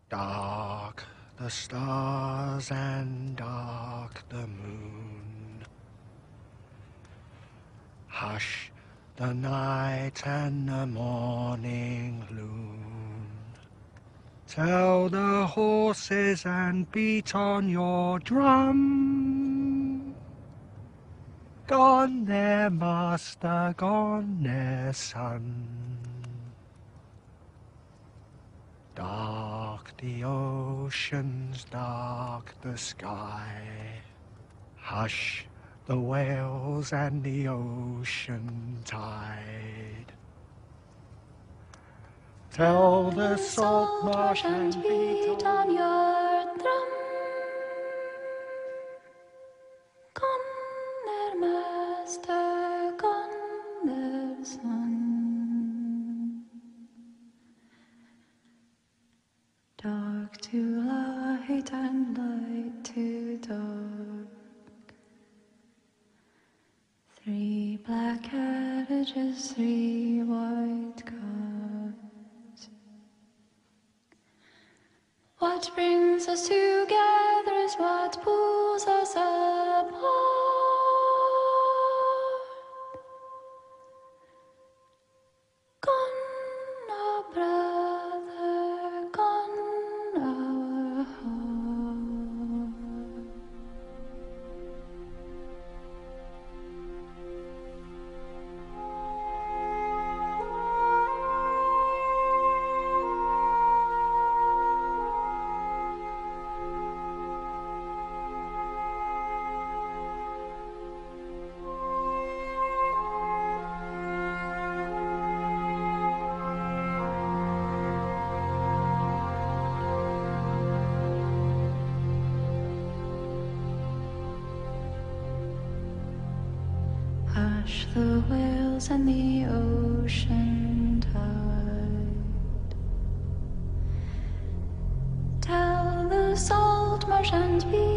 Dark the stars and dark the moon. Hush the night and the morning loon. Tell the horses and beat on your drum. Gone their master, gone their son. Dark the oceans, dark the sky. Hush the whales and the ocean tide. Tell the salt marsh and beat on your drum. Gone their master, gone their son. Dark to light and light to dark. 3 black carriages, 3 white cars. What brings us together is what pulls us apart. Gone our brother, gone our heart. Hush the whales and the ocean tide. Tell the salt marsh and beat